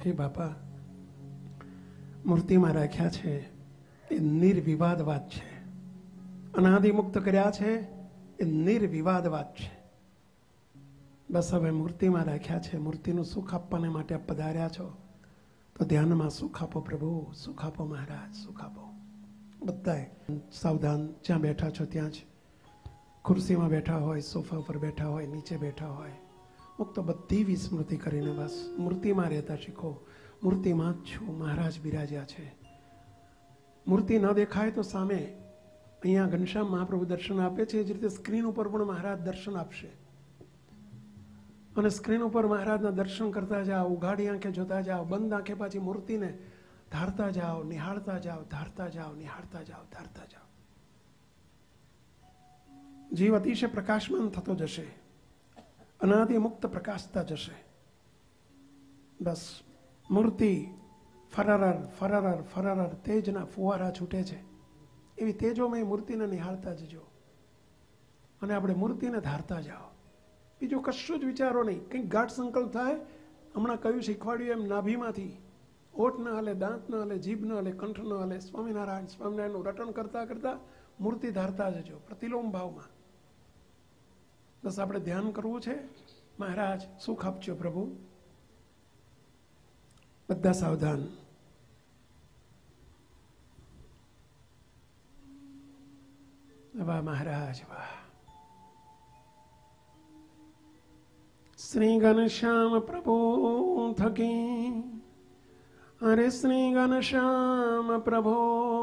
કે બાપા મૂર્તિમાં રાખ્યા છે એ નિર્વિવાદ વાત છે, અનાદિ મુક્ત કર્યા છે એ નિર્વિવાદ વાત છે. બસ હવે મૂર્તિમાં રાખ્યા છે, મૂર્તિનું સુખ આપવાને માટે આપ પધાર્યા છો તો ધ્યાનમાં સુખ આપો પ્રભુ, સુખ આપો મહારાજ, સુખ આપો. બધાએ સાવધાન, જ્યાં બેઠા છો ત્યાં જ, ખુરશીમાં બેઠા હોય, સોફા પર બેઠા હોય, નીચે બેઠા હોય, મુક્ત બધી વિસ્મૃતિ કરીને બસ મૂર્તિમાં રહેતા શીખો. મૂર્તિમાં જ છું, મહારાજ બિરાજ્યા છે. મૂર્તિ ન દેખાય તો સામે અહીંયા ઘનશ્યામ મહાપ્રભુ દર્શન આપે છે, જ રીતે સ્ક્રીન ઉપર પણ મહારાજ દર્શન આપશે. અને સ્ક્રીન ઉપર મહારાજના દર્શન કરતા જાઓ, ઉઘાડી આંખે જોતા જાઓ, બંધ આંખે પાછી મૂર્તિને ધારતા જાઓ, નિહાળતા જાઓ, ધારતા જાઓ, નિહાળતા જાઓ, ધારતા જાઓ. જીવ અતિશય પ્રકાશમાન થતો જશે, અનાદિ મુક્ત પ્રકાશતા જશે. બસ મૂર્તિ ફરરર ફરરર ફરરર તેજના ફુવારા છૂટે છે, એવી તેજોમય મૂર્તિને નિહાળતા જજો અને આપણે મૂર્તિને ધારતા જાઓ. બીજું કશું જ વિચારો નહીં. કંઈક ગાઢ સંકલ્પ થાય, હમણાં કયું શીખવાડ્યું એમ, નાભીમાંથી ઓઠ ન હલે, દાંત ન હલે, જીભ ન હલે, કંઠ ન હલે, સ્વામિનારાયણ સ્વામિનારાયણનું રટણ કરતા કરતા મૂર્તિ ધારતા જજો પ્રતિલોમ ભાવમાં. બસ આપણે ધ્યાન કરવું છે. મહારાજ સુખ આપજો પ્રભુ. બધા સાવધાન. વાહ મહારાજ વાહ. શ્રી ઘનશ્યામ પ્રભુ થકી, અરે શ્રી ઘનશ્યામ પ્રભુ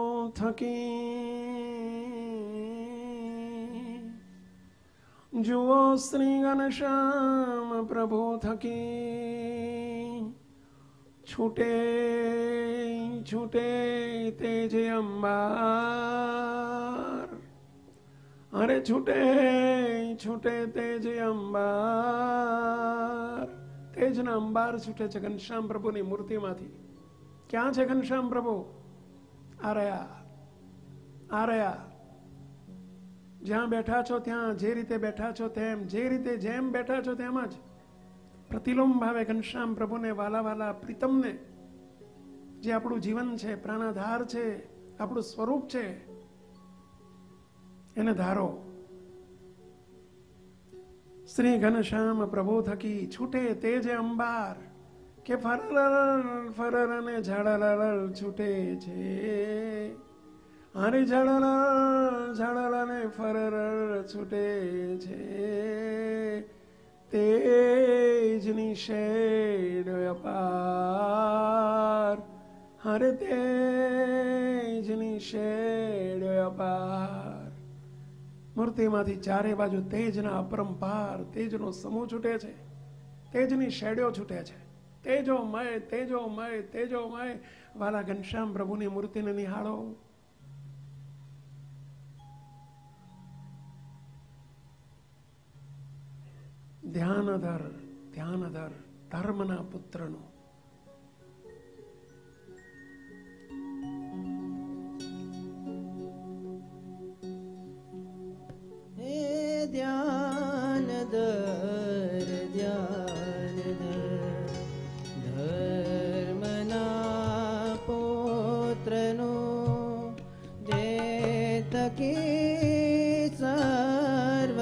થકી, જુઓ શ્રી ઘનશ્યામ પ્રભુ થકી, છૂટે છૂટે તેજ અંબાર, અરે છૂટે છૂટે તેજ અંબાર. તેજના અંબાર છૂટે છે ઘનશ્યામ પ્રભુની મૂર્તિમાંથી. ક્યાં છે ઘનશ્યામ પ્રભુ? આ રહ્યા, આ રહ્યા. જ્યાં બેઠા છો ત્યાં, જે રીતે બેઠા છો તેમ, જે રીતે જેમ બેઠા છો તેમ જ પ્રતિલોમ ભાવે ઘનશ્યામ પ્રભુને, વાલા વાલા પ્રીતમને, જે આપણું જીવન છે, પ્રાણાધાર છે, આપણું સ્વરૂપ છે, એને ધારો. શ્રી ઘનશ્યામ પ્રભુ થકી છૂટે તેજ અંબાર, કે ફરર ફરર અને ઝાડલ છૂટે છે, હરી ઝાડલ ઝાડલ અને ફરર છૂટે છે, તેજની શેડ અપાર, હરે તેજની શેડ અપાર. મૂર્તિમાંથી ચારે બાજુ તેજના અપરંપાર તેજનો સમૂહ છૂટે છે, તેજની શેડો છૂટે છે. તેજોમય તેજોમય તેજોમય. વાલા ઘનશ્યામ પ્રભુની મૂર્તિને નિહાળો. ધ્યાનધર ધ્યાનધર ધર્મના પુત્રનું. ધ્યાન દર ધ્યાન દર ધર્મના પુત્રનું, જે થકી સર્વ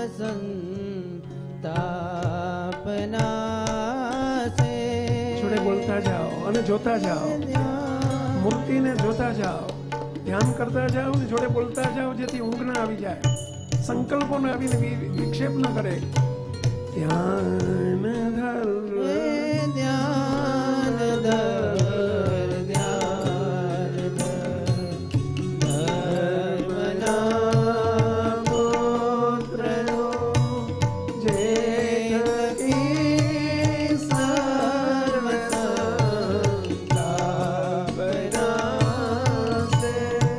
સંતાપના સે. જોડે બોલતા જાઓ અને જોતા જાઓ, મૂર્તિને જોતા જાઓ, ધ્યાન કરતા જાઓ ને જોડે બોલતા જાઓ, જેથી ઊંઘ ના આવી જાય, સંકલ્પો ને આવીને વિક્ષેપ ન કરે. ધ્યાન ધર ધ્યાન ધર ધ્યાન ધર ધર્મના પુત્રનું, જે થકી સર્વ સંતાપના સે.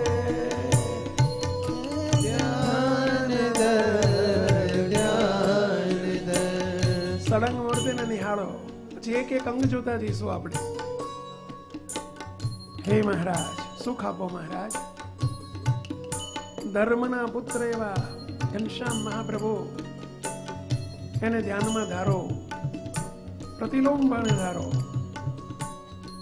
સળંગ મૂર્તિને નિહાળો. પછી એક એક અંગ જોતા જઈશું આપણે. હે મહારાજ સુખ આપો મહારાજ. ધર્મના પુત્ર એવા ઘનશ્યામ મહાપ્રભુ, એને ધ્યાનમાં ધારો, પ્રતિલોમ ભાવે ધારો.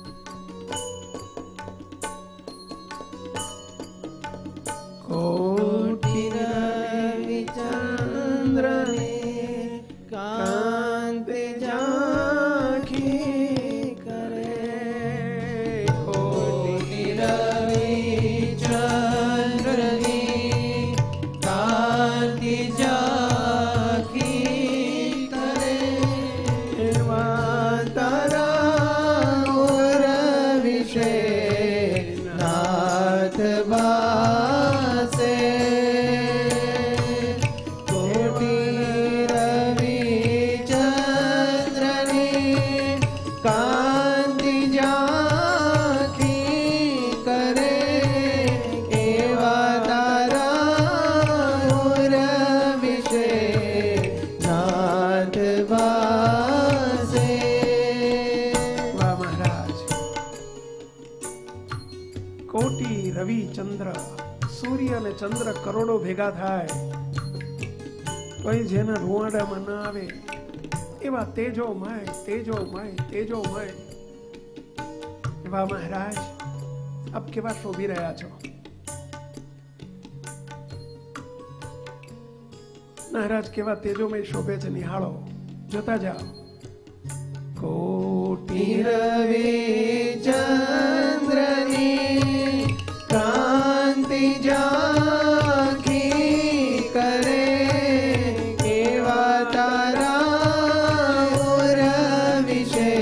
સૂર્ય અને ચંદ્ર કરોડો ભેગા થાય કોઈ જેના રૂવાડામાં ના આવે એવા તેજોમય તેજોમય તેજોમય એવા મહારાજ આપ કેવા શોભી રહ્યા છો. મહારાજ કેવા તેજોમય શોભે છે, નિહાળો, જોતા જાઓ. કોટી રવિ ચંદ્રની કાંતિ ઝાંખી કરે, કેવા તારા ઉર વિશે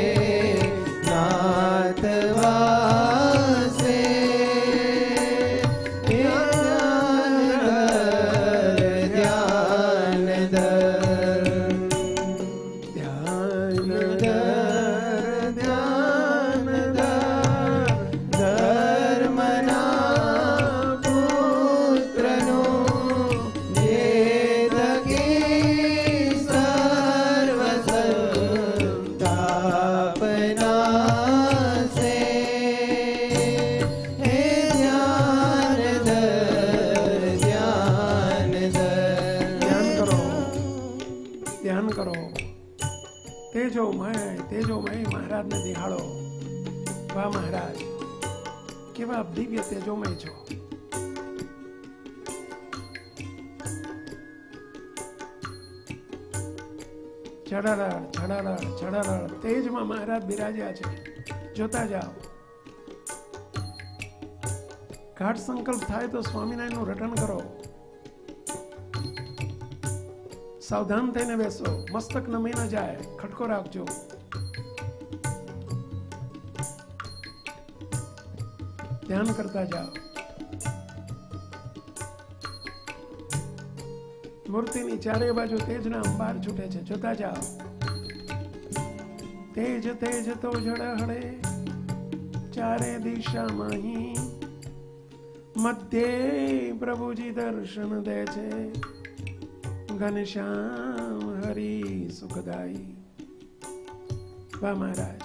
નાથ વાસે. મહારાજને નિહાળો. વાહ મહારાજ, કેવા દિવ્ય તેજોમય છો. ચડારડ ચડારડ ચડારડ તેજમાં મહારાજ બિરાજ્યા છે, જોતા જાઓ. ઘાટ સંકલ્પ થાય તો સ્વામિનારાયણનું રટન કરો. સાવધાન થઈને બેસો, મસ્તક નમી ન જાય, ખટકો રાખજો. ધ્યાન કરતા જાઓ. મૂર્તિની ચારે બાજુ તેજના અંબાર છૂટે છે, જોતા જાઓ. તેજ તેજ તો ઝળહળે ચારે દિશામાં અહીં, મધ્યે પ્રભુજી દર્શન દે છે, ઘનશ્યામ હરી સુખદાયી. વાહ મહારાજ,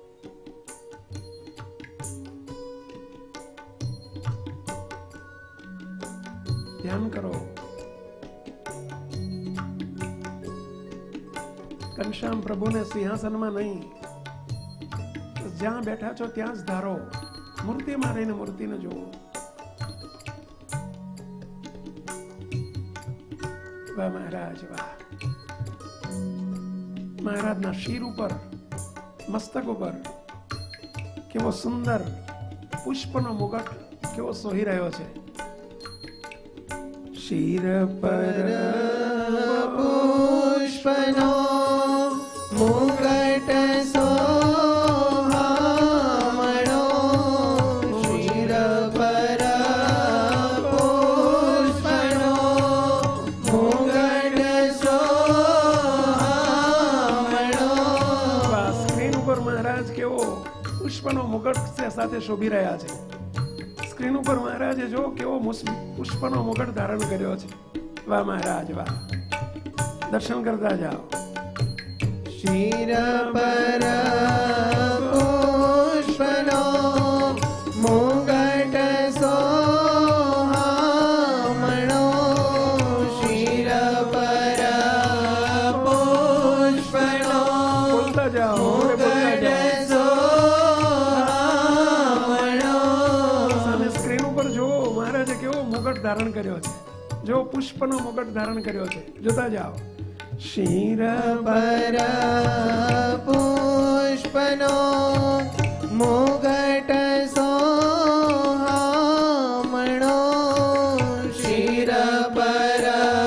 ધ્યાન કરો. ઘનશ્યામ પ્રભુને સિંહાસનમાં નહીં, જ્યાં બેઠા છો ત્યાં જ ધારો. મૂર્તિમાં રહીને મૂર્તિને જુઓ. વાહ મહારાજ વાહ. મહારાજના શિર ઉપર, મસ્તક ઉપર કેવો સુંદર પુષ્પનો મુગટ કેવો સોહી રહ્યો છે. શિર પર પુષ્પનો મુગટ સોહામણો, શિર પર પુષ્પનો મુગટ સોહામણો. સ્ક્રીન ઉપર મહારાજ કેવો પુષ્પનો મુગટ સાથે શોભી રહ્યા છે. સ્ક્રીન ઉપર મહારાજે જો કેવો પુષ્પનો મુગટ ધારણ કર્યો છે. વાહ મહારાજ વાહ. દર્શન કરતા જાઓ. શિર પર પુષ્પનો મુગટ સોહામણો, શિર પર પુષ્પનો બોલતા જાઓ. મુગટ સોહામણો. સામે સ્ક્રીન ઉપર જો મહારાજે કેવો મુગટ ધારણ કર્યો છે. જો પુષ્પનો મુગટ ધારણ કર્યો છે, જોતા જાઓ. શિર પર પુષ્પનો મુગટ સોહામણો, શિર પર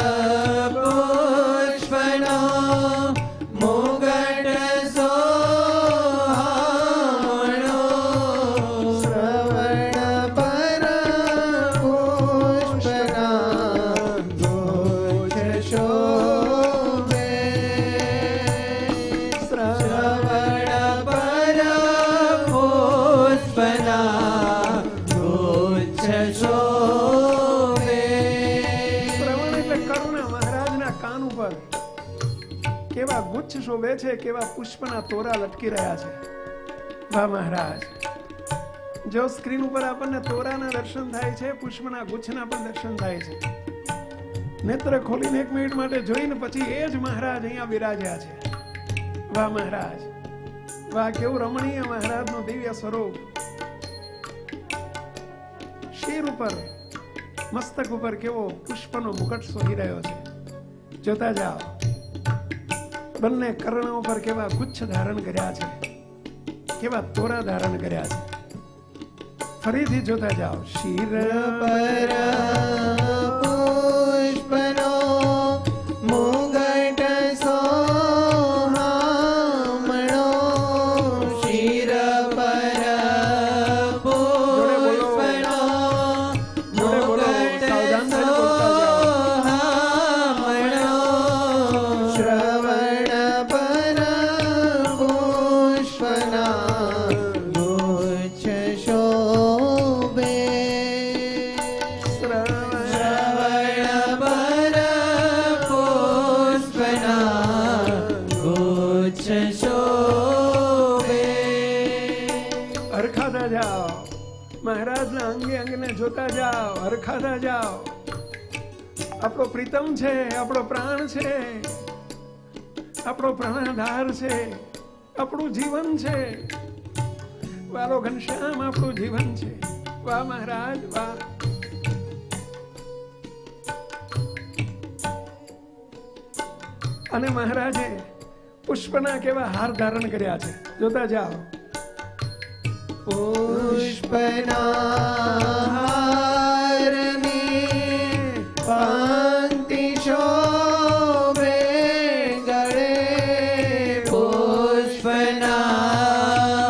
પુષ્પનો મુગટ સોહામણો, શ્રવણ પર પુષ્પના ગોછ શોભે, શ્રવણ પર પુષ્પના ગોછ શોભે. શ્રવણ એટલે કરુણા. મહારાજના કાન ઉપર કેવા ગુચ્છ શોભે છે, કેવા પુષ્પના તોરા લટકી રહ્યા છે. વાહ મહારાજ, જો સ્ક્રીન ઉપર આપણને તોરાના દર્શન થાય છે, પુષ્પના ગુચ્છના પણ દર્શન થાય છે. નેત્ર ખોલીને 1 મિનિટ માટે જોઈને પછી એ જ મહારાજ અહીંયા બિરાજ્યા છે. વાહ મહારાજ, વાહ કેવું રમણીય મહારાજનું દિવ્ય સ્વરૂપ. શિર ઉપર, મસ્તક ઉપર કેવો પુષ્પનો મુકટ શોભી રહ્યો છે. જોતા જાઓ. બંને કર્ણ ઉપર કેવા ગુચ્છ ધારણ કર્યા છે, કેવા તોરા ધારણ કર્યા છે. ફરીથી જોતા જાઓ. શિર પર પુષ્પનો મુગટ સોહામણો, શિર પર પુષ્પનો મુગટ સોહામણો, શ્રવણ પર પુષ્પના ગુચ્છ શોભે, શ્રવણ પર પુષ્પના ગુચ્છ શોભે. હરખાતા જાઓ. મહારાજના અંગે અંગને જોતા જાઓ, હરખાતા જાઓ. આપણો પ્રીતમ છે, આપણો પ્રાણ છે, આપણો પ્રાણાધાર છે, આપણું જીવન છે. વાલો ઘનશ્યામ આપણું જીવન છે. વાહ મહારાજ વાહ. અને મહારાજે પુષ્પના કેવા હાર ધારણ કર્યા છે. જોતા જાઓ. પુષ્પના હારની પંક્તિ શોભે ગળે, પુષ્પના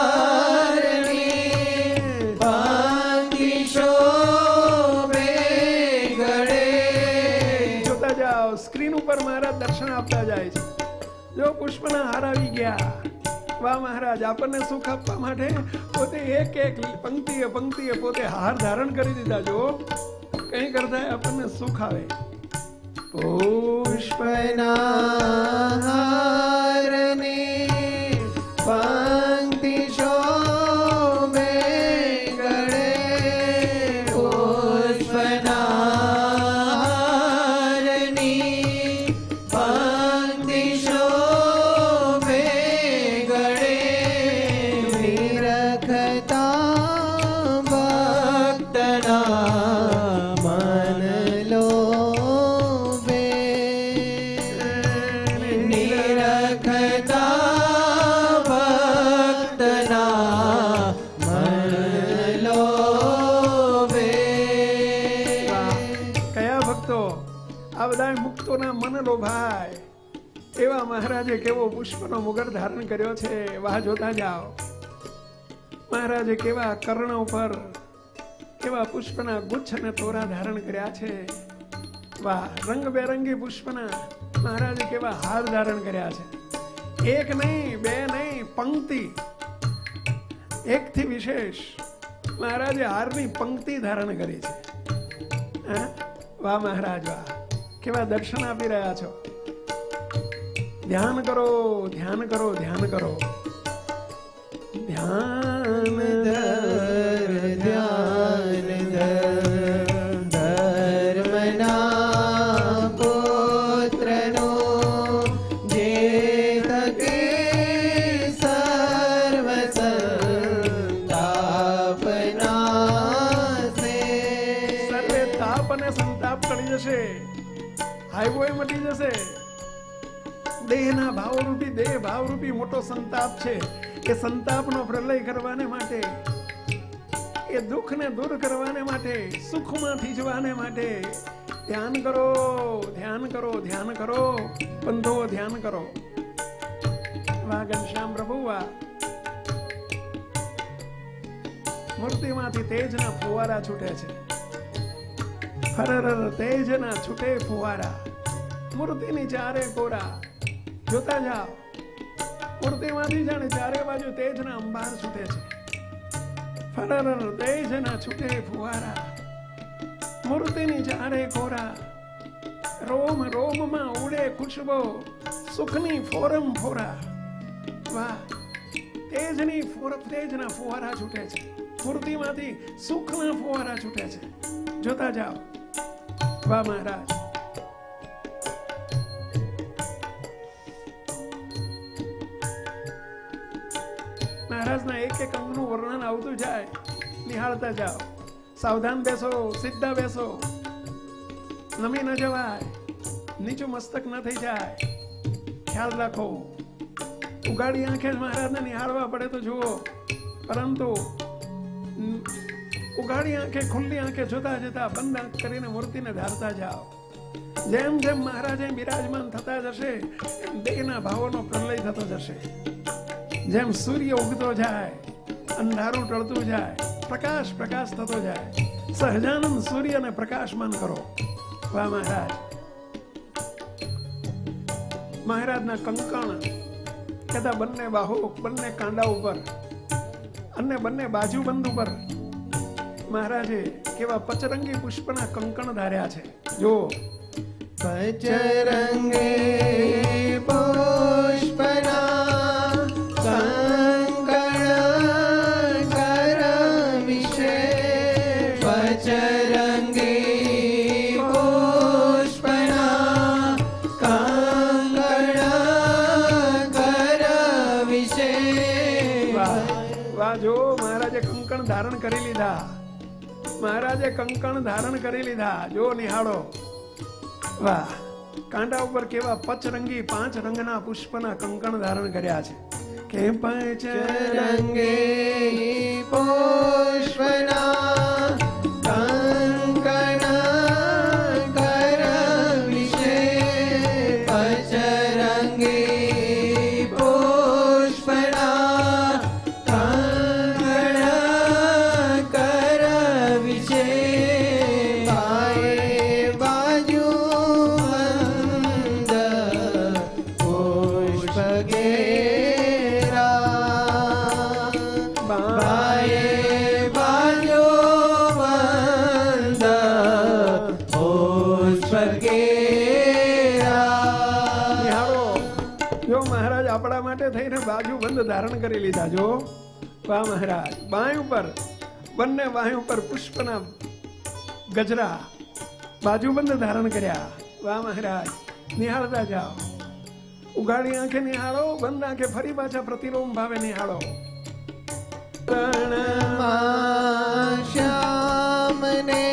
હારની પંક્તિ શોભે ગળે. જોતા જાઓ. સ્ક્રીન ઉપર મહારાજ દર્શન આપતા જાય છે. જો પુષ્પના હાર આવી ગયા. વાહ મહારાજ, આપણને સુખ આપવા માટે પોતે એક એક પંક્તિએ પંક્તિએ પોતે હાર ધારણ કરી દીધા. જો કઈ કરતા આપણને સુખ આવે. પુષ્પના હારની પંક્તિ શોભે ગળે, પુષ્પના હારની પંક્તિ શોભે ગળે, નિરખતા ભક્તના મન લોભે, નિરખતા ભક્તના મન લોભે. કયા ભક્તો? આ બધા મુક્તોના મન લોભાય એવા મહારાજે કેવો પુષ્પનો મુગટ ધારણ કર્યો છે. વાહ જોતા જાઓ. મહારાજે કેવા કર્ણ ઉપર કેવા પુષ્પના ગુચ્છ અને તોરા ધારણ કર્યા છે. વાહ, રંગબેરંગી પુષ્પના મહારાજે કેવા હાર ધારણ કર્યા છે. એક નહીં, બે નહીં, પંક્તિ. એકથી વિશેષ મહારાજે હારની પંક્તિ ધારણ કરી છે. હા? વાહ મહારાજ વાહ, કેવા દર્શન આપી રહ્યા છો. ધ્યાન કરો, ધ્યાન કરો, ધ્યાન કરો. ધ્યાન ધર ધ્યાન ધર, ધર્મના પુત્રનો જે થકે સર્વ સંતાપના સે. સર્વે તાપ અને સંતાપ ટળી જશે. હાઈવે મટી જશે. દેહના ભાવરૂપી દેહ ભાવરૂપી મોટો સંતાપ છે. એ સંતાપનો પ્રલય કરવાને માટે, એ દુઃખને દૂર કરવાને માટે, સુખમાંથી જવાને માટે ધ્યાન કરો, ધ્યાન કરો, ધ્યાન કરો. બંધો ધ્યાન કરો. વાહ ઘનશ્યામ પ્રભુ વાહ. મૂર્તિમાંથી તેજના ફુવારા છૂટે છે. હરર તેજના છૂટે ફુવારા. મૂર્તિની ચારે કોરા. જોતા જાઓ. મૂર્તિમાંથી જાણે ચારે બાજુ તેજના અંબાર છૂટે છે. ફરર તેજના છૂટે ફુવારા. મૂર્તિની ચારે કોરા. રોમ રોમમાં ઉડે ખુશબો. સુખની ફોરમ ફોરા. વાહ, તેજના ફુવારા છૂટે છે. મૂર્તિમાંથી સુખના ફુવારા છૂટે છે. જોતા જાઓ. વાહ મહારાજ. મહારાજના એક એક અંગનું વર્ણન આવતું જાય, નિહાળતા જાઓ. સાવધાન બેસો, સીધા બેસો, નમી ન જવાય, નીચું મસ્તક ન થઈ જાય, ખ્યાલ રાખો. ઉગાડી આંખે મહારાજને નિહાળવા પડે તો જુઓ, પરંતુ ઉગાડી આંખે, ખુલ્લી આંખે જોતા જતા બંધ આંખ કરીને મૂર્તિને ધારતા જાઓ. જેમ જેમ મહારાજે બિરાજમાન થતા જશે એમ દેહના ભાવોનો પ્રલય થતો જશે. જેમ સૂર્ય ઉગતો જાય, અંધારું ટળતું જાય, પ્રકાશ પ્રકાશ થતો જાય, સહજાનંદ સૂર્યને પ્રકાશમાન કરો. વાહ મહારાજ. મહારાજના કંકણ કદા બંને બાહુ, બંને કાંડા ઉપર અને બંને બાજુબંધ ઉપર મહારાજે કેવા પચરંગી પુષ્પના કંકણ ધાર્યા છે. જો પચરંગી પુષ્પના કંકણ કર વિશે, પચરંગી પુષ્પના કંકણ કર વિશે. વાહ, જો મહારાજે કંકણ ધારણ કરી લીધા, મહારાજે કંકણ ધારણ કરી લીધા. જો નિહાળો. વાહ, કાંડા ઉપર કેવા પચરંગી 5 રંગના પુષ્પના કંકણ ધારણ કર્યા છે. કે પચરંગી પુષ્પના કંકણ કર વિશે, પચરંગી પુષ્પના કંકણ કર વિશે. બાએ બાજુ બંધ પુષ્પ ઘેરા, બાએ બાજુ બંધ પુષ્પ ઘેરા. નિહાળો. જો મહારાજ આપણા માટે થઈને બાજુ બંધ ધારણ કરી લીધા. જો વાહ મહારાજ. બાય ઉપર, બંને બાય ઉપર પુષ્પના ગજરા બાજુબંધ ધારણ કર્યા. વાહ મહારાજ. નિહાળતા જાઓ. ઉગાડી આંખે નિહાળો, બંધ આંખે ફરી પાછા પ્રતિલોમ ભાવે નિહાળો. પ્રણમાં શ્યામને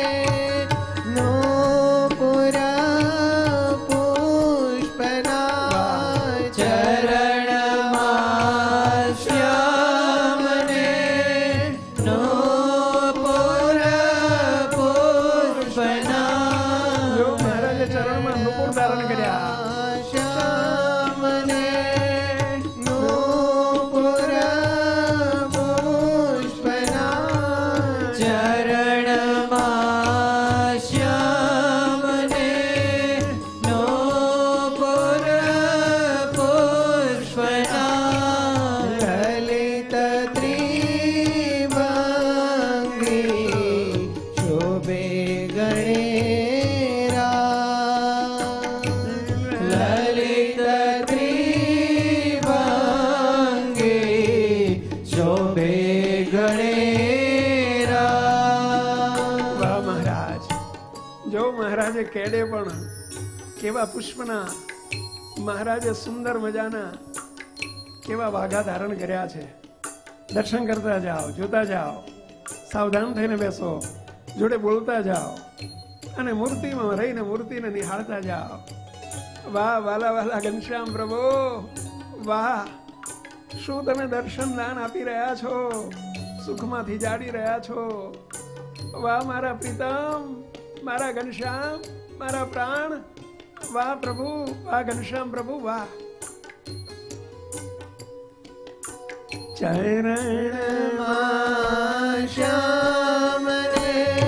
નૂપુર પુષ્પના, ચરણમાં શ્યામને નૂપુર પુષ્પના. જો મહારાજે ચરણમાં નુપુર ધારણ કર્યા. શ્યામને નૂપુર પુષ્પના, ચરણમાં શ્યામને નૂપુર પુષ્પના. લલિત ત્રિભંગી શોભે ગણેરા, લલિત ત્રિભંગી શોભે ગણેરા. વાહ મહારાજ. જો મહારાજે કેડે પણ કેવા પુષ્પના, મહારાજે સુંદર મજાના કેવા વાઘા ધારણ કર્યા છે. દર્શન કરતા જાઓ, જોતા જાઓ, સાવધાન થઈને બેસો, જોડે બોલતા જાઓ અને મૂર્તિમાં રહીને મૂર્તિને નિહાળતા જાઓ. વાહ વાલા વાલા ઘનશ્યામ પ્રભુ, વાહ, શું તમે દર્શન દાન આપી રહ્યા છો, સુખમાંથી જાડી રહ્યા છો. વાહ મારા પ્રીતમ, મારા ઘનશ્યામ, મારા પ્રાણ. વાહ પ્રભુ, વાહ ઘનશ્યામ પ્રભુ, વાહ. ચરણમાં શ્યામને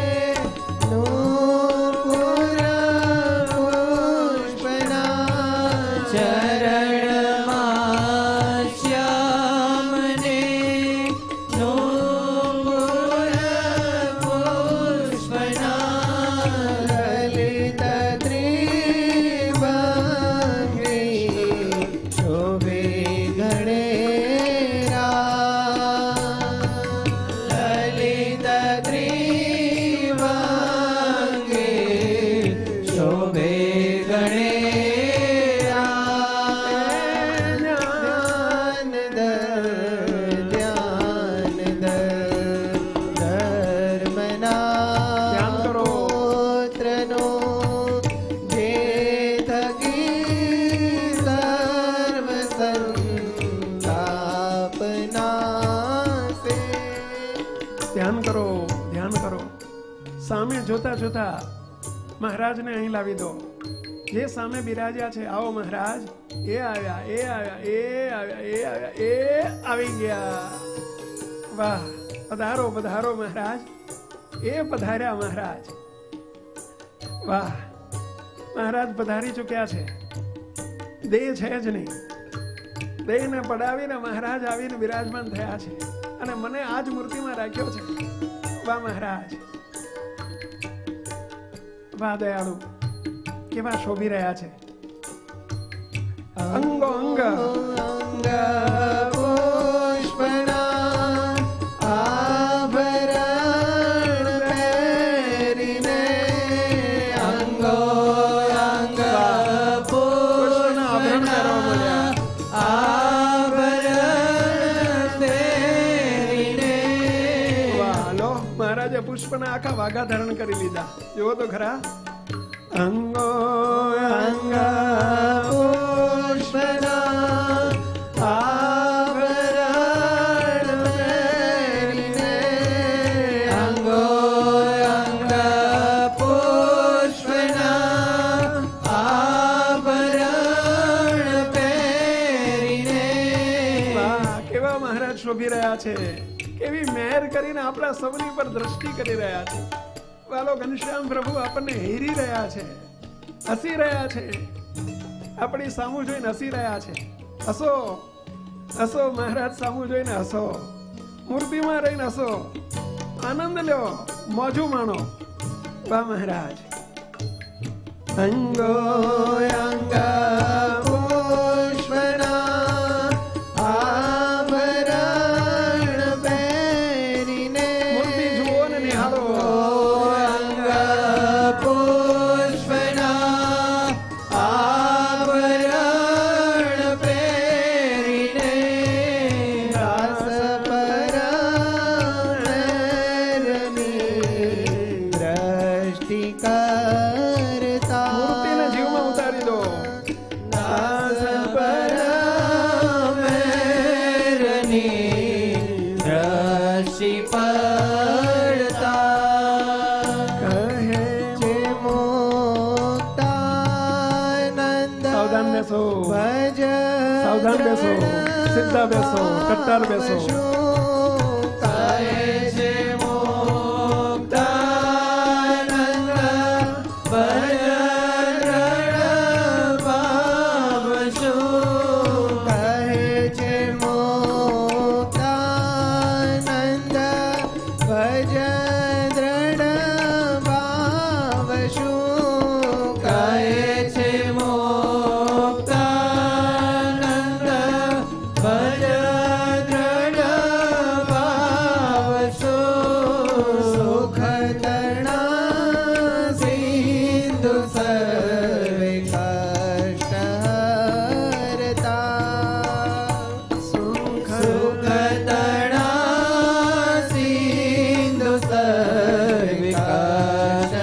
નૂપુર પુષ્પના, ચરણમાં શ્યામને નૂપુર પુષ્પના, લલિત ત્રિભંગી શોભે ગણેરા, લલિત જોતા જોતા મહારાજને અહીં લાવી દો. જે સામે બિરાજ્યા છે, આવો મહારાજ. એ આવ્યા, એ આવ્યા, એ આવ્યા, એ આવ્યા, એ આવી ગયા. વાહ, પધારો પધારો મહારાજ. એ પધાર્યા મહારાજ. વાહ, મહારાજ પધારી ચૂક્યા છે. દેહ છે જ નહીં. દેહને પડાવીને મહારાજ આવીને બિરાજમાન થયા છે અને મને આ જ મૂર્તિમાં રાખ્યો છે. વાહ મહારાજ, વાહ દયાળુ, કેવા શોભી રહ્યા છે. અંગો અંગ અંગ પુષ્પના આભરણ પહેરીને અંગો અંગ પુષ્પના આભરણ પહેરીને. વાહ, લો મહારાજે પુષ્પના આખા વાઘા ધારણ કરી લીધા. જુઓ તો ખરા. અંગો અંગ પુષ્પના આભરણ પહેરીને અંગો અંગ પુષ્પના આભરણ પહેરીને. વાહ, કેવા મહારાજ શોભી રહ્યા છે. કેવી મહેર કરીને આપણા સૌની પર દ્રષ્ટિ કરી રહ્યા છે. વાલો ઘનશ્યામ પ્રભુ આપણને હેરી રહ્યા છે, હસી રહ્યા છે. આપણી સામું જોઈને હસી રહ્યા છે. હસો હસો મહારાજ, સામું જોઈને હસો. મૂર્તિમાં રહીને હસો. આનંદ લ્યો, મોજું માણો. વાહ મહારાજ. અંગો અંગ પુષ્પના આભરણ પહેરીને. મૂર્તિ જુઓ ને નિહાળો. અંગ પુષ્પના આભરણ પહેરીને દાસ પરમેરની દ્રષ્ટિ કરતા. મૂર્તિને જીવમાં ઉતારી દો. દાસ પરમેરની દ્રષ્ટિ પડતા કહે જે મુક્તાનંદ સાવધાન બેસો, ભજ સાવધાન બેસો, સીધા બેસો, કટ્ટાર બેસો. કહે છે મુક્તાનંદ ભજ દ્રઢ ભાવ શું. કહે છે મુક્તાનંદ ભજ દ્રઢ ભાવ શું. કહે છે મુક્તાનંદ ભજ દ્રઢ ભાવ શું. સુખ તરણા સિંધુ સર્વે કષ્ટ હરતા. સુખ તરણા સિંધુ સર્વે કષ્ટ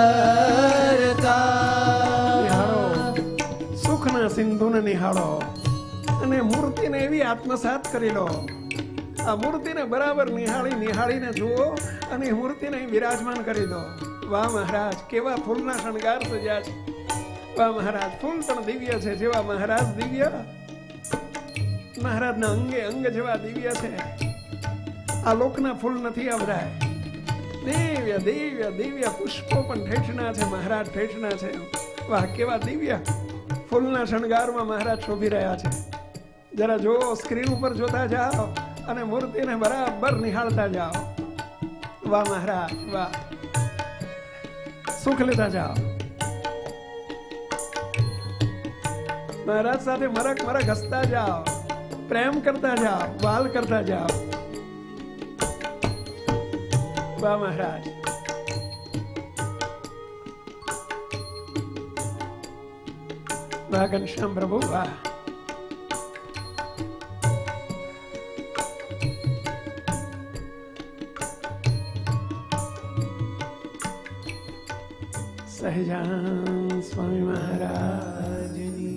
હરતા. સુખના સિંધુને નિહાળો અને મૂર્તિને એવી આત્મસાત કરી લો. આ મૂર્તિને બરાબર નિહાળીને જુઓ અને મૂર્તિને અહીં વિરાજમાન કરી દો. વાહ મહારાજ, કેવા ફૂલના શણગાર સજ્યા છે. વાહ મહારાજ, ફૂલ પણ દિવ્ય છે. જેવા મહારાજ દિવ્ય, મહારાજના અંગે અંગ જેવા દિવ્ય છે. આ લોકના ફૂલ નથી આવરાય. દિવ્ય દિવ્ય દિવ્ય પુષ્પો પણ ઠેઠના છે. મહારાજ ઠેઠના છે. વાહ, કેવા દિવ્ય ફૂલના શણગારમાં મહારાજ શોભી રહ્યા છે. જરા જો સ્ક્રીન ઉપર જોતા જાઓ અને મૂર્તિને બરાબર નિહાળતા જાઓ. વાહ મહારાજ, વાહ. સુખ લેતા જાઓ. મહારાજ સાથે મરક મરક હસતા જાઓ, પ્રેમ કરતા જાઓ, વાલ કરતા જાઓ. વાહ મહારાજ. વાહ ઘનશ્યામ પ્રભુ, વાહ. સહજાન સ્વામી મહારાજની